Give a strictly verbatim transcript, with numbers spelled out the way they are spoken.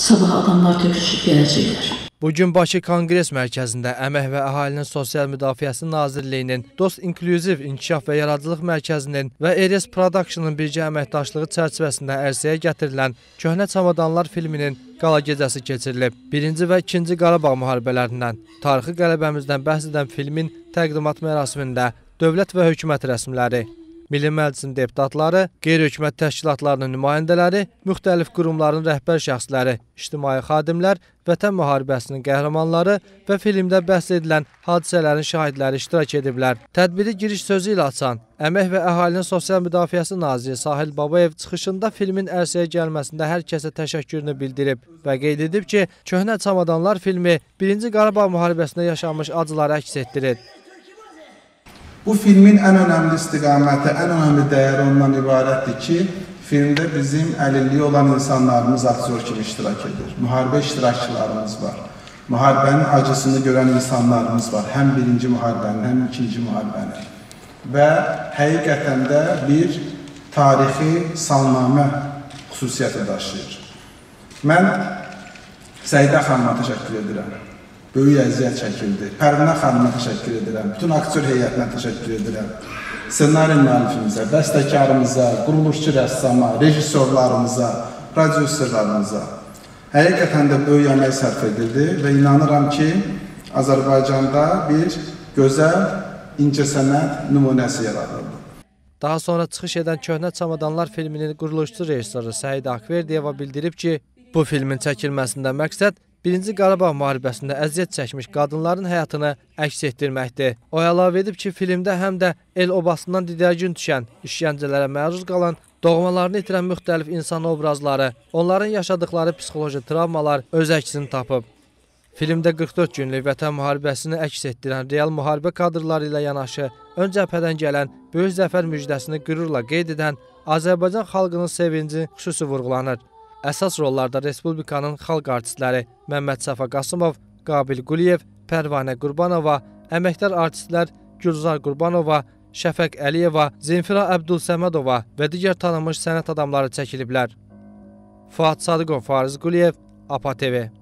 sabah adamlar töküşüb gələcəklər. Bugün Bakı Konqres Mərkəzində Əmək və Əhalinin Sosial Müdafiəsi Nazirliyinin, Dost İnklüziv İnkişaf və Yaradıcılıq Mərkəzinin və Eres Production'ın birgə əməkdaşlığı çərçivəsində ərsəyə gətirilən Köhnə Çamadanlar filminin qala gecəsi keçirilib. Birinci və ikinci Qarabağ müharibələrindən, tarixi qələbəmizdən bəhs edən filmin təqdimat mərasimində dövlət və hökumət rəsmiləri, Milli Məclisin deputatları, qeyri-hökumət təşkilatlarının nümayəndələri, müxtəlif qurumların rəhbər şəxsləri, ictimai xadimlər, Vətən müharibəsinin qəhrəmanları və filmdə bəhs edilən hadisələrin şahidləri iştirak ediblər. Tədbiri giriş sözü ilə açan Əmək və Əhalinin Sosial Müdafiəsi Naziri Sahil Babayev çıxışında filmin ərsəyə gəlməsində hər kəsə təşəkkürünü bildirib və qeyd edib ki, Köhnə Çamadanlar filmi birinci Qarabağ müharibəsində yaşanmış acıları əks etdirir. Bu filmin ən önəmli istiqaməti, ən önəmli dəyəri ondan ibarətdir ki, filmdə bizim əlilliyi olan insanlarımız aktyor kimi iştirak edir. Müharibə iştirakçılarımız var. Müharibənin acısını görən insanlarımız var. Həm birinci müharibənin, həm ikinci müharibənin. Və həqiqətən də bir tarixi salnamə xüsusiyyəti daşıyır. Mən Səidə xanıma təşəkkür edirəm. Böyük əziyyət çəkildi. Pərvinə xanıma təşəkkür edirəm. Bütün aktyor heyətinə təşəkkür edirəm. Ssenari müəllifimizə, bəstəkarımıza, quruluşçu rəssama, rejissorlarımıza, prodüserlərimiza həqiqətən də böyük əmək sərf edildi və inanıram ki, Azərbaycanda bir gözəl incəsənət nümunəsi yaradıldı. Daha sonra çıxış edən Köhnə Çamadanlar filminin quruluşçu rejissoru Səidə Akverdiyeva bildirib ki, bu filmin çəkilməsində məqsəd Birinci Qarabağ müharibəsində əziyyət çəkmiş qadınların həyatını əks etdirməkdir. O əlavə edib ki, filmdə həm də el-obasından didərgin düşən, işgəncələrə məruz qalan, doğmalarını itirən müxtəlif insan obrazları, onların yaşadıkları psixoloji travmalar öz əksini tapıb. Filmdə qırx dörd günlük Vətən müharibəsini əks etdirən real müharibə kadrları ilə yanaşı, ön cəbhədən gələn böyük zəfər müjdəsini qürurla qeyd edən Azərbaycan xalqının sevinci xüsusi vurğulanır. Əsas rollarda Respublikanın xalq artistləri Məmməd Səfa Qasımov, Qabil Quliyev, Pərvanə Qurbanova, əməkdar artistlər Gülzar Qurbanova, Şəfəq Əliyeva, Zenfira Əbdülsəmədova və digər tanınmış sənət adamları çəkiliblər. Fuad Sadıqov, Fariz Quliyev, APA T V.